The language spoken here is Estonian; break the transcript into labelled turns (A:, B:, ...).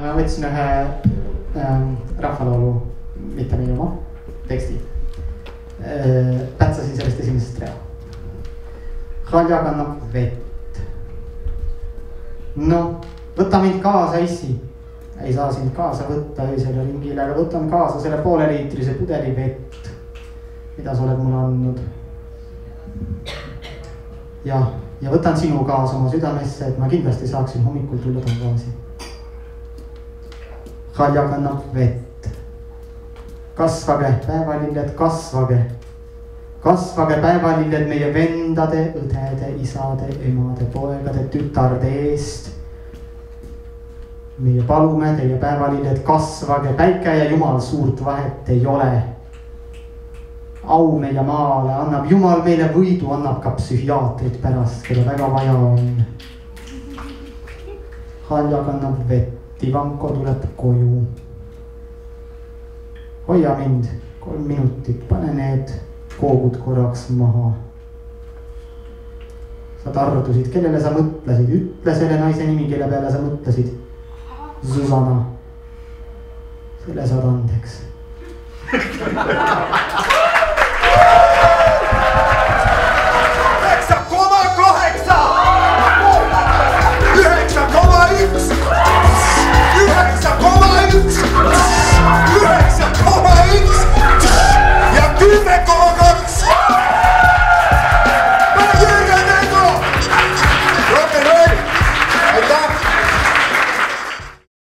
A: ma võtsin ühe rahvalaulu, mitte minu oma, teksti. Pätsasin sellest esimesest rea. Halja kannab vett. No, võta mind kaasa, issi. Ei saa sind kaasa võtta öisele ringile, aga võtan kaasa selle pooleliitrise pudeli vett, mida sa oled mulle andnud. Ja võtan sinu kaasa oma südamesse, et ma kindlasti saaksin hommikul tulla tagasi. Halja kannab vett. Kasvage, päevalilled, kasvage. Kasvage päevalilled meie vendade, õdede, isade, emade, poegade, tütarde eest. Meie palume teie päevalilled, kasvage, päike ja jumal suurt vahet ei ole. Au meie maale, annab jumal meile võidu, annab ka psühhiaatrid pärast, keda väga vaja on. Halja kannab vett, Ivanko tuleb koju. Hoia mind 3 minutit, pane need koogud korraks maha. Sa tardusid, kellele sa mõtlesid, ütle selle naise nimi, kelle peale sa mõtlesid. Zuzana, selle saad andeks.